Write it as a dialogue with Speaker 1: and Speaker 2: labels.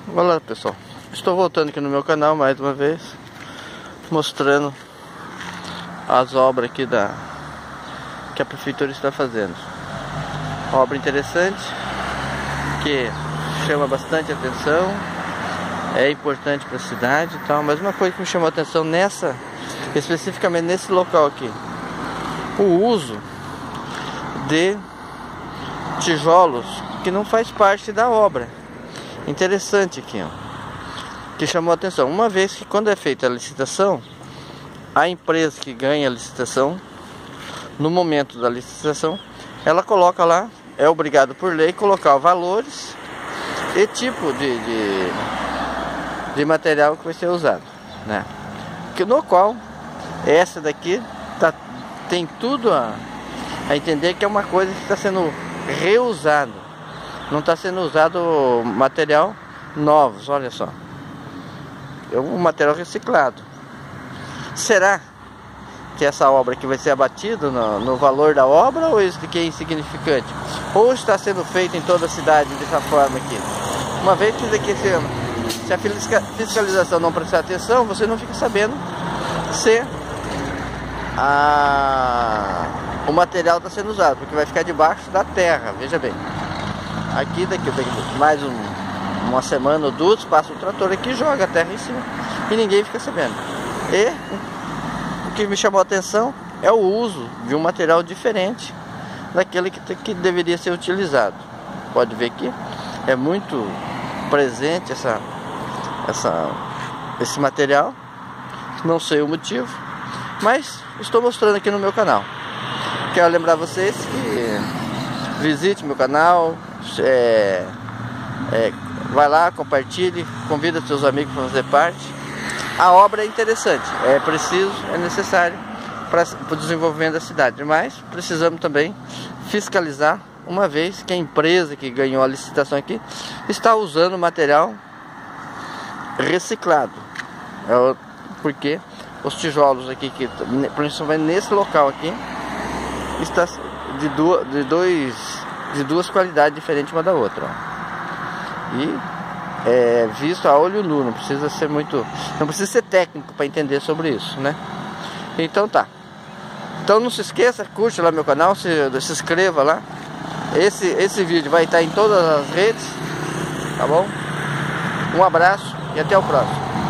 Speaker 1: Olá pessoal, estou voltando aqui no meu canal mais uma vez, mostrando as obras aqui que a prefeitura está fazendo. Obra interessante, que chama bastante atenção, é importante para a cidade e tal, mas uma coisa que me chamou a atenção especificamente nesse local aqui, o uso de tijolos que não faz parte da obra. Interessante aqui, ó, que chamou a atenção, uma vez que quando é feita a licitação, a empresa que ganha a licitação, no momento da licitação, ela coloca lá, é obrigado por lei colocar valores e tipo de material que vai ser usado, né? No qual essa daqui tem tudo a entender que é uma coisa que está sendo reusado. Não está sendo usado material novos, olha só. É um material reciclado. Será que essa obra aqui vai ser abatida no valor da obra, ou isso aqui é insignificante? Ou está sendo feito em toda a cidade dessa forma aqui? Uma vez que daqui, se a fiscalização não prestar atenção, você não fica sabendo se o material está sendo usado, porque vai ficar debaixo da terra, veja bem. Aqui daqui mais uma semana ou duas, passa o trator aqui e joga a terra em cima e ninguém fica sabendo. E o que me chamou a atenção é o uso de um material diferente daquele que deveria ser utilizado. Pode ver que é muito presente esse material, não sei o motivo, mas estou mostrando aqui no meu canal. Quero lembrar vocês que visite meu canal, vai lá, compartilhe, convida seus amigos para fazer parte. A obra é interessante, é preciso, é necessário para o desenvolvimento da cidade, mas precisamos também fiscalizar, uma vez que a empresa que ganhou a licitação aqui está usando material reciclado, porque os tijolos aqui, principalmente nesse local aqui, está de duas qualidades diferentes uma da outra, ó. E visto a olho nu, não precisa ser técnico para entender sobre isso, né? Então tá. Então não se esqueça, curte lá meu canal, se inscreva lá. Esse vídeo vai estar em todas as redes, tá bom? Um abraço e até o próximo.